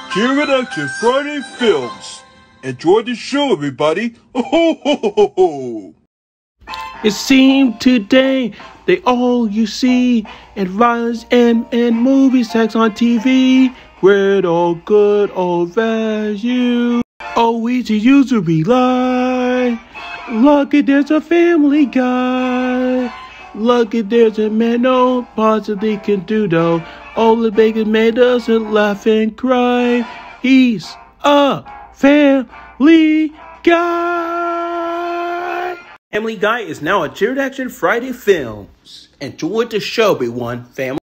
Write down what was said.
JAF Friday Films. Enjoy the show, everybody. Ho, ho, ho, ho, ho. It seemed today they all you see and violence and movie sex on TV. With all good old value, always to use to rely. Lucky there's a Family Guy. Lucky there's a man no possibly can do though. All the bacon made us laugh and cry. He's a Family Guy. Family Guy is now a JAF Friday Films. Enjoy the show, everyone. Family.